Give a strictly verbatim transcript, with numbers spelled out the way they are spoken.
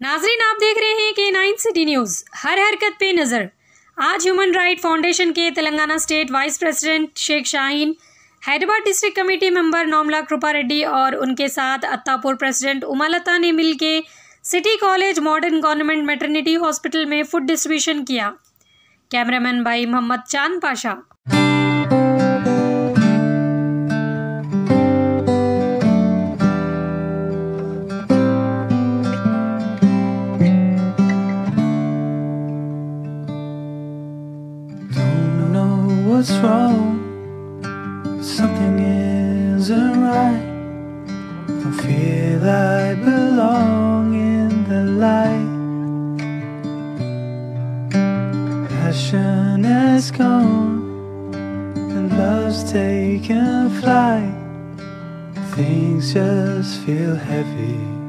नाजरीन, आप देख रहे हैं के नाइन सिटी न्यूज़, हर हरकत पे नज़र। आज ह्यूमन राइट फाउंडेशन के Telangana state vice president Sheikh Shaheen, Hyderabad district committee member Naumala Kripa Reddy और उनके साथ अत्तापुर प्रेसिडेंट उमा लथ ने मिल के city college modern government maternity hospital में फूड डिस्ट्रीब्यूशन किया। कैमरामैन भाई मोहम्मद चांद Pasha. What's wrong? Something isn't right. I feel I belong in the light. Passion has gone and love's taken flight. Things just feel heavy.